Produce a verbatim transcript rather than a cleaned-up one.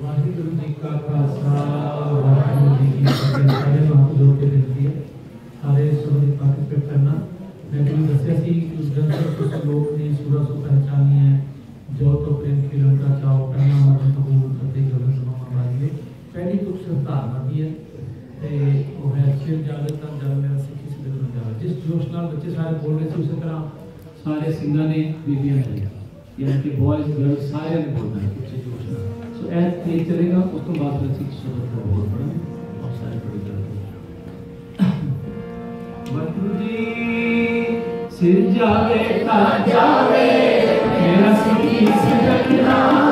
वाहिगुरु जी का खालसा वाहिगुरु जी की फतेह। सारे हाथ जोड़ के बेनती है सारे सुर पार्टिसिपेट करना। मैं तुम्हें दसिया सी उस ग्रंथ कुछ श्लोक ने सूरत को पहचानी है। जो तो प्रेम की लंका चाओ करना मन कबूल फतेह गगन समा मारिए। पहली तुक सिर्फ धारणा दी है ते वो है सिर जावे तन जावे मेरा सिखी सिद्ध न जावे। जिस जोश नाल बच्चे सारे बोल रहे थे उसी तरह सारे सिंगर ने बीबियां ने यानी कि बॉयज गर्ल्स सारे ने बोलना है कुछ जोश नाल। सो ऐसे ये चलेगा उस तो बाद में सिख सूरत को बोल पड़ा और सारे पढ़ जाते। वाहिगुरु जी सिर जावे ता जावे मेरा सिखी सिद्ध न